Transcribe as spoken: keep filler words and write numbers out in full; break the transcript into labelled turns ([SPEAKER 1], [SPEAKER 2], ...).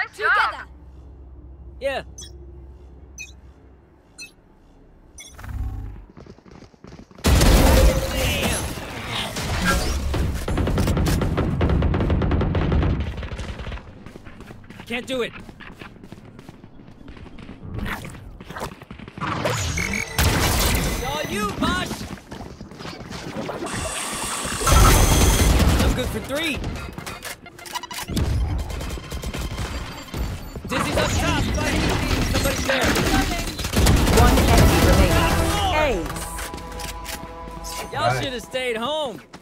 [SPEAKER 1] Together.
[SPEAKER 2] Yeah. Damn. Can't do it. It's all you, Bosh. I'm good for three. Dizzy's up top, buddy. Somebody's there.
[SPEAKER 3] One enemy remaining. Ace.
[SPEAKER 2] Y'all should have stayed home.